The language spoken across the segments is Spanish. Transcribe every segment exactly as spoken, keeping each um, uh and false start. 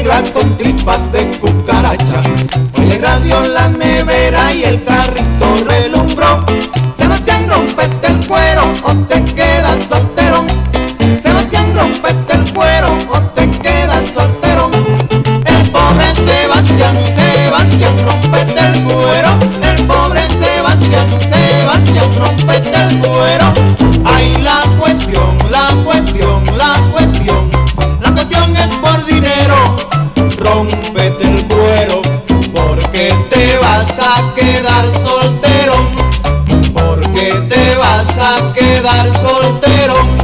arregla con tripas de cucaracha. Hoy el radio, la nevera y el carrito relumbró. Sebastián, rompete el cuero o te quedas solterón. Sebastián, rompete el cuero o te quedas solterón. El pobre Sebastián, Sebastián, rompete el cuero. El pobre Sebastián, Sebastián, rompete el cuero. Ay, la cuestión, la cuestión, la cuestión, la cuestión es por dinero. Rompete el cuero porque te vas a quedar solterón. Porque te vas a quedar solterón.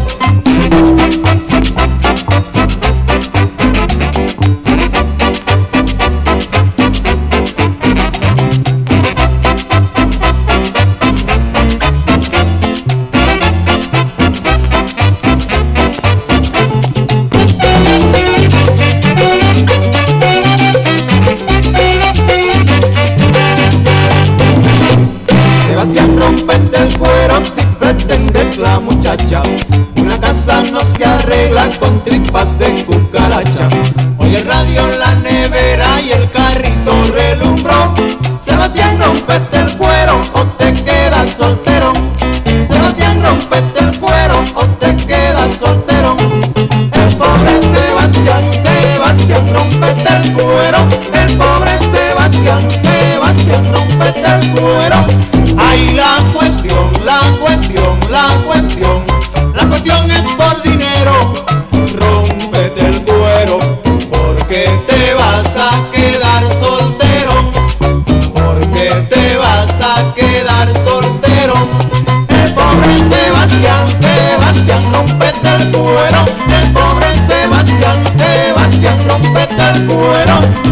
Sebastián, rompete el cuero si pretendes la muchacha. Una casa no se arregla con tripas de cucaracha. Hoy el radio, la nevera y el carrito relumbró. Sebastián, rompete el cuero o te quedas solterón. Sebastián, rompete el cuero o te quedas solterón. El pobre Sebastián, Sebastián, rompete el cuero. El pobre Sebastián, Sebastián, rompete el cuero. Ay, la cuestión, la cuestión, la cuestión, la cuestión es por dinero. Rómpete el cuero porque te vas a quedar solterón. Porque te vas a quedar solterón. El pobre Sebastián, Sebastián, rompete el cuero. El pobre Sebastián, Sebastián, rompete el cuero.